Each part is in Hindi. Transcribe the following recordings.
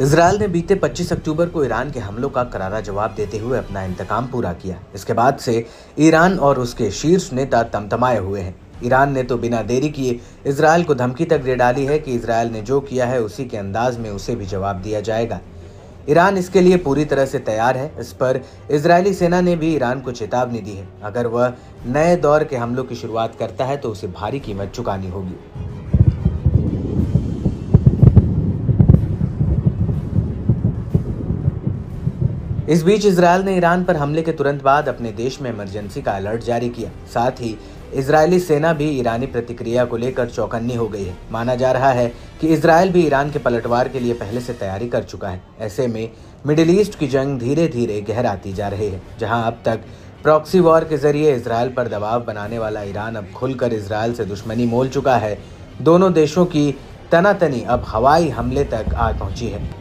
इजरायल ने बीते 25 अक्टूबर को ईरान के हमलों का करारा जवाब देते हुए अपना इंतकाम पूरा किया। इसके बाद से ईरान और उसके शीर्ष नेता तमतमाए हुए हैं। ईरान ने तो बिना देरी किए इजरायल को धमकी तक दे डाली है कि इजरायल ने जो किया है उसी के अंदाज में उसे भी जवाब दिया जाएगा। ईरान इसके लिए पूरी तरह से तैयार है। इस पर इजरायली सेना ने भी ईरान को चेतावनी दी है, अगर वह नए दौर के हमलों की शुरुआत करता है तो उसे भारी कीमत चुकानी होगी। इस बीच इजरायल ने ईरान पर हमले के तुरंत बाद अपने देश में इमरजेंसी का अलर्ट जारी किया। साथ ही इजरायली सेना भी ईरानी प्रतिक्रिया को लेकर चौकन्नी हो गई है। माना जा रहा है कि इजरायल भी ईरान के पलटवार के लिए पहले से तैयारी कर चुका है। ऐसे में मिडिल ईस्ट की जंग धीरे धीरे गहराती जा रही है। जहां अब तक प्रॉक्सी वॉर के जरिए इजरायल पर दबाव बनाने वाला ईरान अब खुलकर इजरायल से दुश्मनी मोल चुका है। दोनों देशों की तनातनी अब हवाई हमले तक आ पहुंची है।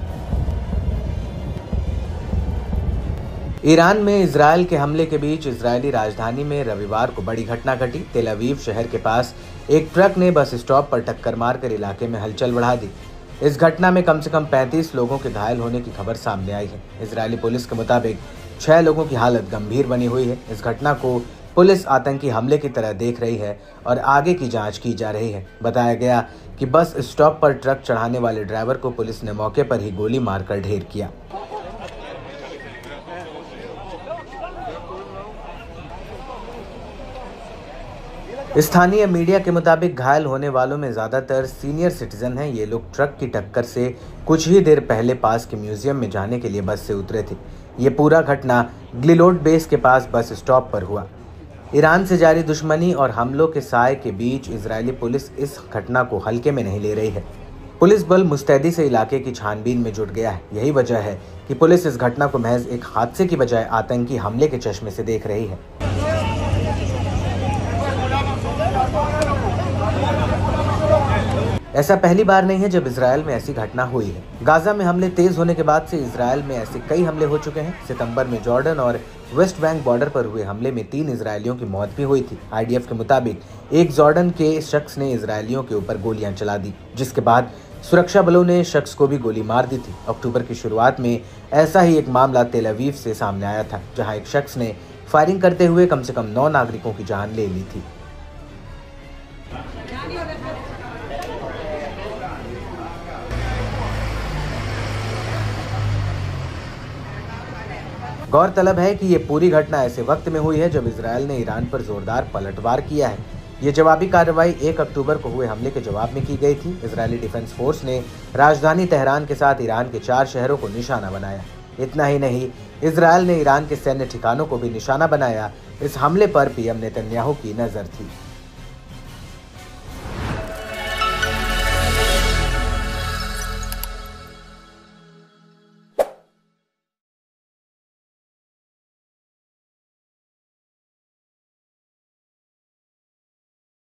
ईरान में इजरायल के हमले के बीच इजरायली राजधानी में रविवार को बड़ी घटना घटी। तेल अवीव शहर के पास एक ट्रक ने बस स्टॉप पर टक्कर मारकर इलाके में हलचल बढ़ा दी। इस घटना में कम से कम 35 लोगों के घायल होने की खबर सामने आई है। इजरायली पुलिस के मुताबिक 6 लोगों की हालत गंभीर बनी हुई है। इस घटना को पुलिस आतंकी हमले की तरह देख रही है और आगे की जांच की जा रही है। बताया गया कि बस स्टॉप पर ट्रक चढ़ाने वाले ड्राइवर को पुलिस ने मौके पर ही गोली मारकर ढेर किया। स्थानीय मीडिया के मुताबिक घायल होने वालों में ज्यादातर सीनियर सिटीजन हैं। ये लोग ट्रक की टक्कर से कुछ ही देर पहले पास के म्यूजियम में जाने के लिए बस से उतरे थे। ये पूरा घटना ग्लिलोड बेस के पास बस स्टॉप पर हुआ। ईरान से जारी दुश्मनी और हमलों के साए के बीच इजरायली पुलिस इस घटना को हल्के में नहीं ले रही है। पुलिस बल मुस्तैदी से इलाके की छानबीन में जुट गया है। यही वजह है कि पुलिस इस घटना को महज एक हादसे की बजाय आतंकी हमले के चश्मे से देख रही है। ऐसा पहली बार नहीं है जब इजरायल में ऐसी घटना हुई है। गाजा में हमले तेज होने के बाद से इजरायल में ऐसे कई हमले हो चुके हैं। सितंबर में जॉर्डन और वेस्ट बैंक बॉर्डर पर हुए हमले में 3 इजरायलियों की मौत भी हुई थी। आईडीएफ के मुताबिक एक जॉर्डन के शख्स ने इजरायलियों के ऊपर गोलियां चला दी, जिसके बाद सुरक्षा बलों ने शख्स को भी गोली मार दी थी। अक्टूबर की शुरुआत में ऐसा ही एक मामला तेल अवीव से सामने आया था, जहाँ एक शख्स ने फायरिंग करते हुए कम से कम 9 नागरिकों की जान ले ली थी। गौरतलब है कि ये पूरी घटना ऐसे वक्त में हुई है जब इजरायल ने ईरान पर जोरदार पलटवार किया है। ये जवाबी कार्रवाई 1 अक्टूबर को हुए हमले के जवाब में की गई थी। इजरायली डिफेंस फोर्स ने राजधानी तेहरान के साथ ईरान के 4 शहरों को निशाना बनाया। इतना ही नहीं, इजरायल ने ईरान के सैन्य ठिकानों को भी निशाना बनाया। इस हमले पर पीएम नेतन्याहू की नजर थी।